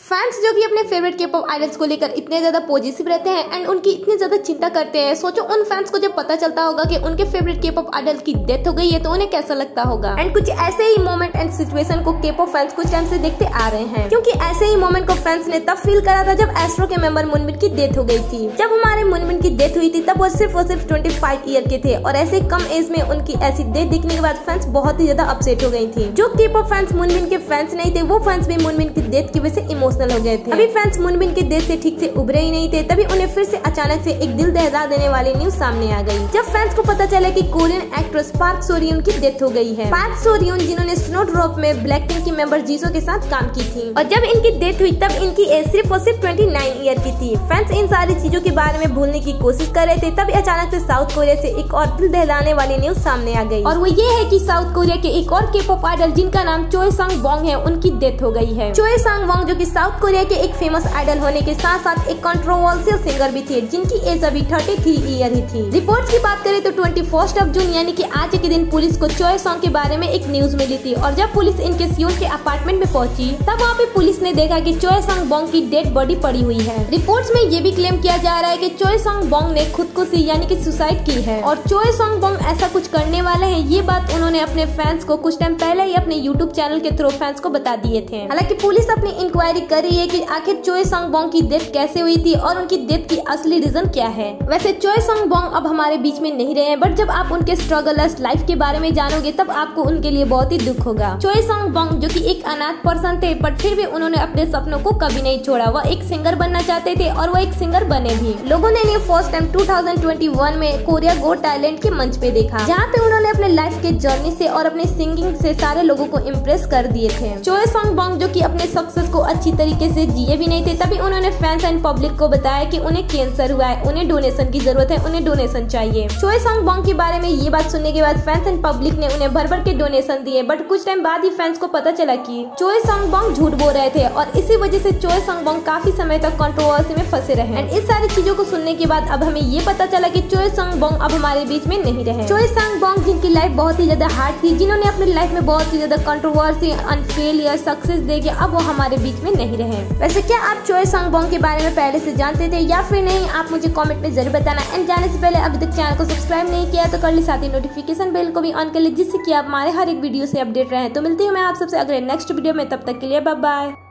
Fans जो कि अपने फेवरेट के पॉप आइडल्स को लेकर इतने ज्यादा पॉजिटिव रहते हैं एंड उनकी इतनी ज्यादा चिंता करते हैं, सोचो उन फैंस को जब पता चलता होगा कि उनके फेवरेट के पॉप आइडल की डेथ हो गई है तो उन्हें कैसा लगता होगा। एंड कुछ ऐसे ही मोमेंट एंड सिचुएशन को के पॉप फैंस कुछ टाइम से देखते आ रहे हैं, क्योंकि ऐसे ही मोमेंट को फैंस ने तब फील करा था जब एस्ट्रो के मेंबर मुनबिन की डेथ हो गई थी। जब हमारे मुनबिन की डेथ हुई थी तब वो सिर्फ 25 ईयर के थे और ऐसे कम एज में उनकी ऐसी डेथ देखने के बाद फैंस बहुत ही ज्यादा अपसेट हो गई थी। जो के पॉप फैंस मुनबिन के फैंस नहीं थे वो फैंस भी मुनबिन की डेथ की वजह से इमोशनल हो गए थे। अभी फैंस मुनबिन के डेथ से ठीक से उभरे ही नहीं थे, तभी उन्हें फिर से अचानक से एक दिल दहला देने वाली न्यूज सामने आ गई जब फैंस को पता चला कि कोरियन एक्ट्रेस पार्क सोरियन की डेथ हो गई है। पार्क सोरियन जिन्होंने स्नोड्रॉप में ब्लैकपिंक की मेंबर जीसो के साथ काम की थी और जब इनकी डेथ हुई तब इनकी एज सिर्फ 29 ईयर की थी। फैंस इन सारी चीजों के बारे में भूलने की कोशिश कर रहे थे, तभी अचानक से साउथ कोरिया से एक और दिल दहलाने वाली न्यूज सामने आ गई और वो ये है कि साउथ कोरिया के एक और के पॉप आइडल जिनका नाम चोए सांग बोंग है उनकी डेथ हो गई है। चोए सांग बोंग जो कि साउथ कोरिया के एक फेमस आइडल होने के साथ साथ एक कंट्रोवर्शियल सिंगर भी थे जिनकी एज अभी 33 ईयर ही थी। रिपोर्ट्स की बात करें तो 21 जून यानी कि आज के दिन पुलिस को चोए सांग के बारे में एक न्यूज मिली थी और जब पुलिस इनके सियोल के अपार्टमेंट में पहुंची तब वहाँ पे पुलिस ने देखा कि चोए सांग बोंग की डेड बॉडी पड़ी हुई है। रिपोर्ट्स में ये भी क्लेम किया जा रहा है कि चोए सांग बोंग ने खुदकुशी यानी कि सुसाइड की है और चोए सांग बोंग ऐसा कुछ करने वाले हैं ये बात उन्होंने अपने फैंस को कुछ टाइम पहले ही अपने यूट्यूब चैनल के थ्रू फैंस को बता दिए थे। हालांकि पुलिस अपनी इंक्वायरी कर रही है कि आखिर चोए सांग बोंग की डेथ कैसे हुई थी और उनकी डेथ की असली रीजन क्या है। वैसे चोए सांग बोंग अब हमारे बीच में नहीं रहे, बट जब आप उनके स्ट्रगलर्स लाइफ के बारे में जानोगे तब आपको उनके लिए बहुत ही दुख होगा। चोए सांग बोंग जो कि एक अनाथ पर्सन थे बट फिर भी उन्होंने अपने सपनों को कभी नहीं छोड़ा। वह एक सिंगर बनना चाहते थे और वह एक सिंगर बने भी। लोगों ने इन्हें फर्स्ट टाइम 2021 में कोरिया गॉट टैलेंट के मंच पे देखा जहाँ पे उन्होंने अपने लाइफ के जर्नी से और अपने सिंगिंग से सारे लोगों को इम्प्रेस कर दिए थे। चोए सांग बोंग जो कि अपने सक्सेस को अच्छी तरीके से जिए भी नहीं थे, तभी उन्होंने फैंस एंड पब्लिक को बताया कि उन्हें कैंसर हुआ है, उन्हें डोनेशन की जरूरत है, उन्हें डोनेशन चाहिए। चोए सांग बोंग के बारे में ये बात सुनने के बाद फैंस एंड पब्लिक ने उन्हें भर भर के डोनेशन दिए, बट कुछ टाइम बाद ही फैंस को पता चला कि चोए सांग बोंग झूठ बोल रहे थे और इसी वजह से चोए सांग बोंग काफी समय तक कंट्रोवर्सी में फंसे रहे। एंड इस सारी चीजों को सुनने के बाद अब हमें ये पता चला कि चोए सांग बोंग अब हमारे बीच में नहीं रहे। चोए सांग बोंग जिनकी लाइफ बहुत ही ज्यादा हार्ड थी, जिन्होंने अपनी लाइफ में बहुत ही ज्यादा कंट्रोवर्सी एंड फेलियर सक्सेस देके अब वो हमारे बीच में नहीं रहे। वैसे क्या आप चोए सांग बोंग के बारे में पहले से जानते थे या फिर नहीं, आप मुझे कमेंट में जरूर बताना। एंड जाने से पहले अभी तक चैनल को सब्सक्राइब नहीं किया तो कर ली, साथ ही नोटिफिकेशन बेल को भी ऑन कर ली जिससे कि आप हमारे हर एक वीडियो से अपडेट रहे। तो मिलती हूँ मैं आप सबसे अगले नेक्स्ट वीडियो में, तब तक के लिए बाय बाय।